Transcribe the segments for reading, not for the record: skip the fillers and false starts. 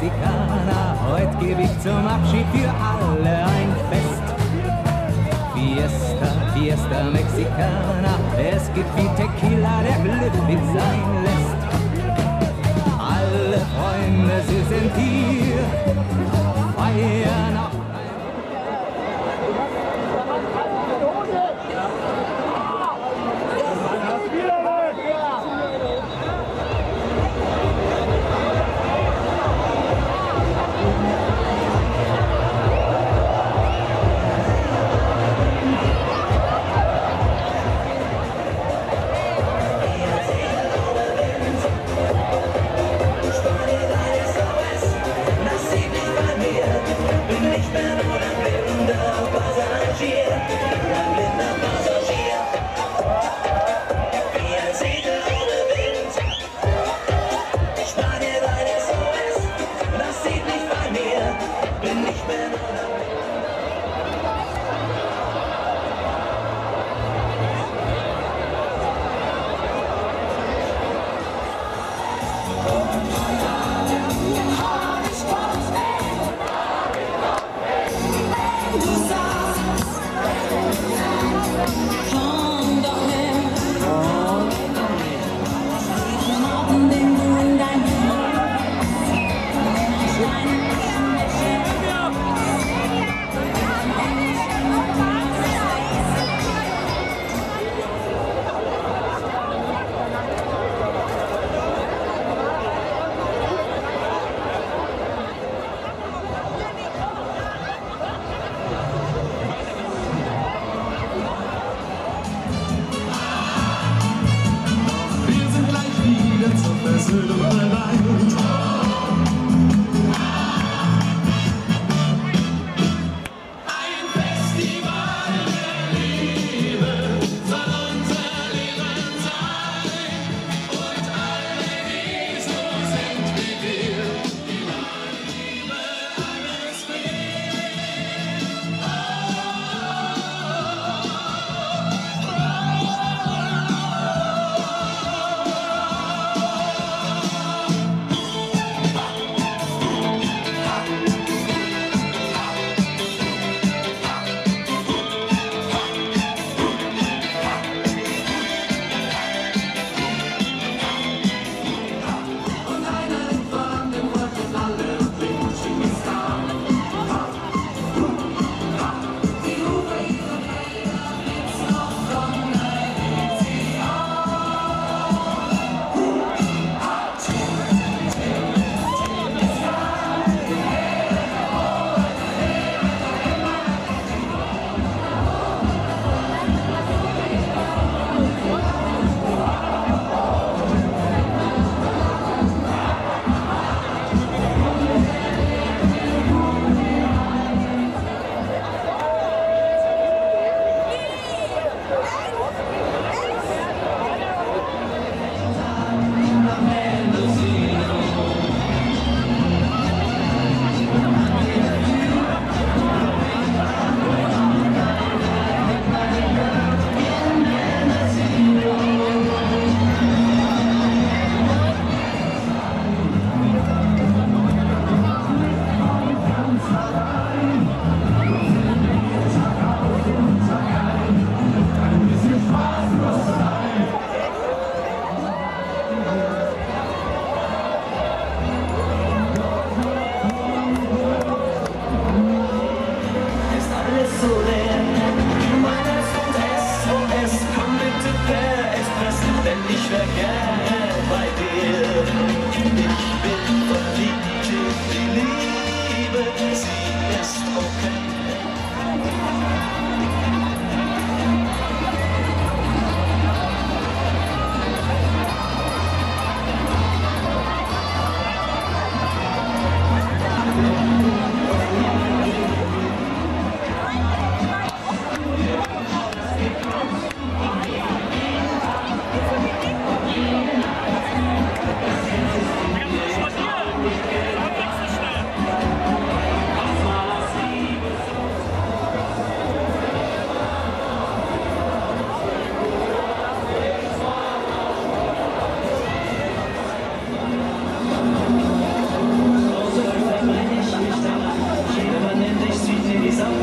Mexikaner, heute gebe ich zum Abschied für alle ein Fest. Fiesta, Fiesta Mexicana, es gibt wie Tequila, der glücklich sein lässt. Alle Freunde, sie sind hier, feiern auf.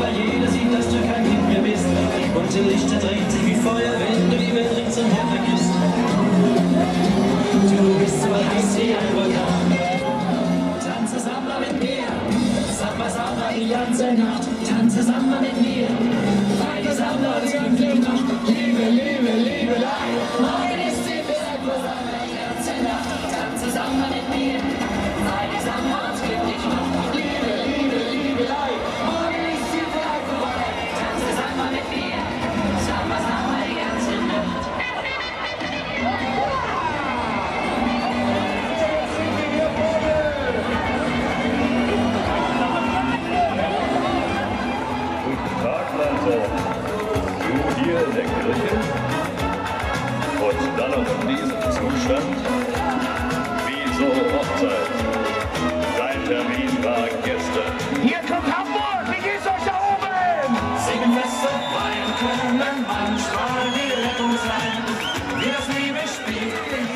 weil jeder sieht, dass du kein Kind mehr bist. Die bunte Lichter drehen sich wie Feuer, wenn du die Welt ringsumher vergisst. Du bist so heiß wie ein Vulkan. Tanze Samba mit mir, Samba, Samba die ganze Nacht. Tanze Samba mit mir, weil die Samba uns glücklich macht. Liebe, Liebe, Liebelei, morgen ist die Welt Samba die ganze Nacht. Tanze Samba mit mir, weil die Samba uns glücklich macht. Liebe, Liebe, Liebelei, morgen ist die Welt vorbei. Tanze Samba mit mir, Samba, Samba die ganze Nacht. Du hier in der Kirche und dann noch in diesem Zustand. Wieso Hochzeit? Dein Termin war gestern. Hier kommt Hamburg, wie geht's euch da oben? Singen Feste, feiern können, manchmal die Rettung sein, wie das Liebesspiel.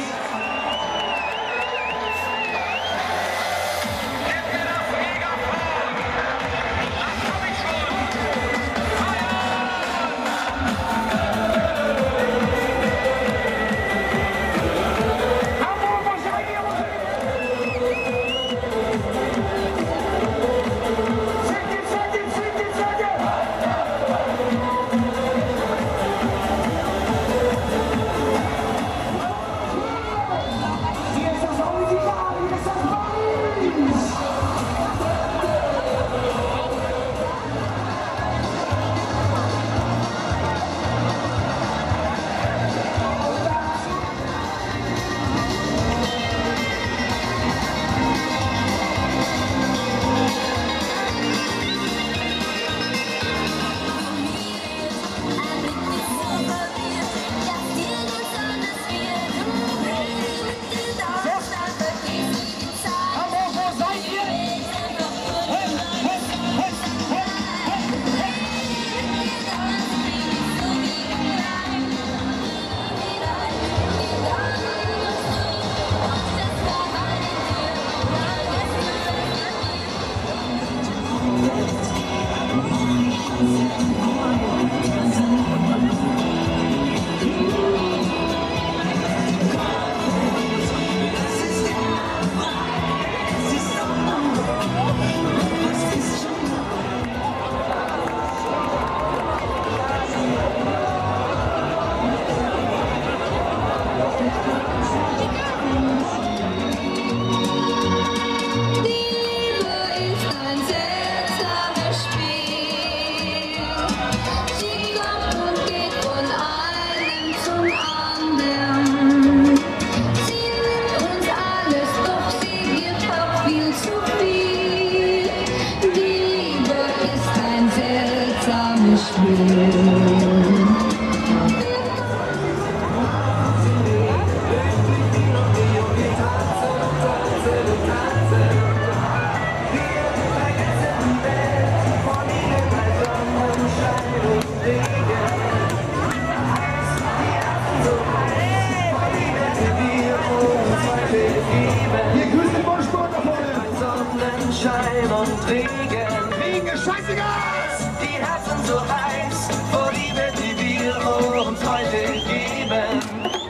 Sonnenschein und Regen. Regen ist scheißegal! Die Herzen so heiß vor Liebe, die wir uns heute geben.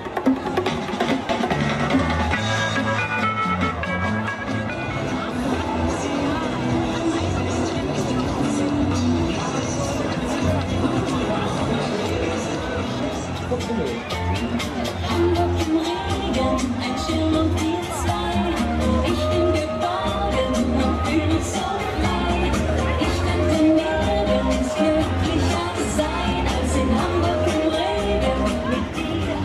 Hamburg im Regen, ein Schirm und wir zwei. Ich bin geborgen und fühle so frei. Ich könnte nirgends glücklicher sein als in Hamburg im Regen mit dir.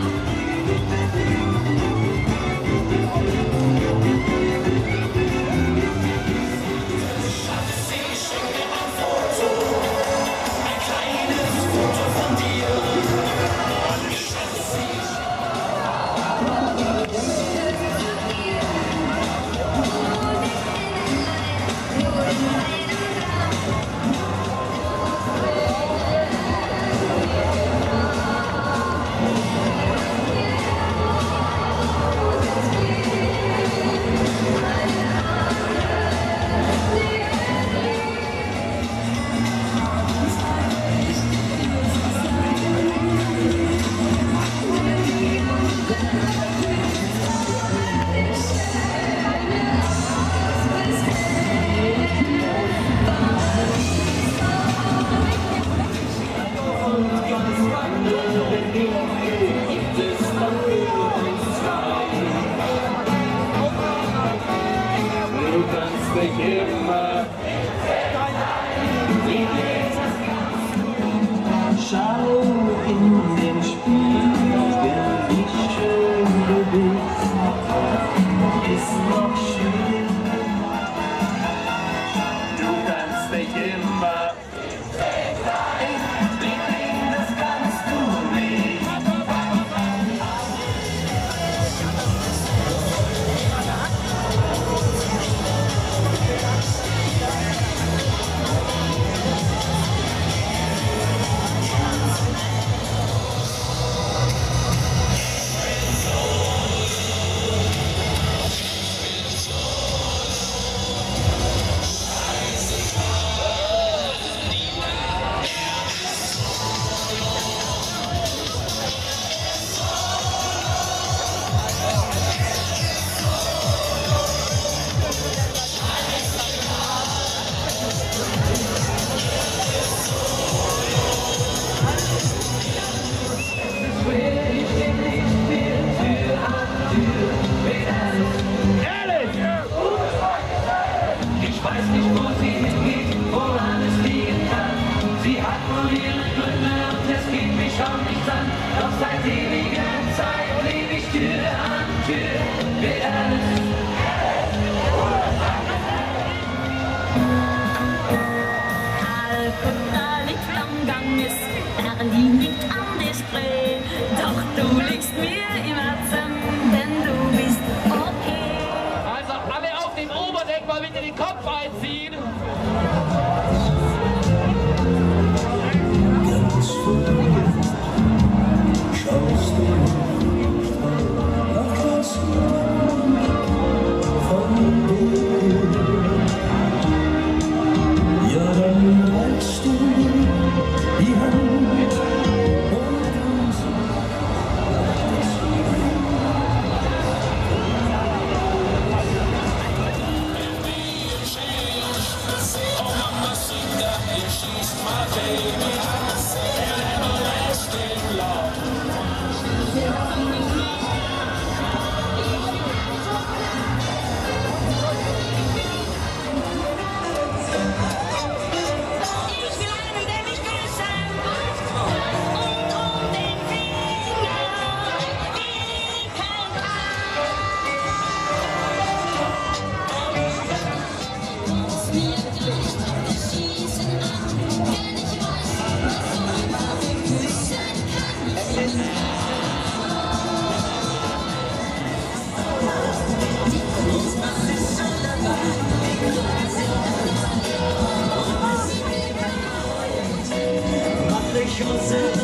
Schatz, ich schenke dir ein Foto, ein kleines Foto von dir. Schatz, ich Familie gründe und es geht mich schon nichts an. Doch seit ewiger Zeit lebe ich Tür an Tür mit Alice. Kalkutta liegt am Ganges, Berlin liegt am der Spree. Doch du liegst mir im Herzen, denn du bist okay. Also alle auf dem Oberdeck mal bitte den Kopf einziehen. Ganz verliebt schaust du nach was von dir. Ja, dann reichst du die Hand und dann Ich will einen, der mich küssen und um den Finger wickeln kann. Mir gleich doch das Schießen an, denn ich weiß, dass man Waffe küssen kann. mach dich unser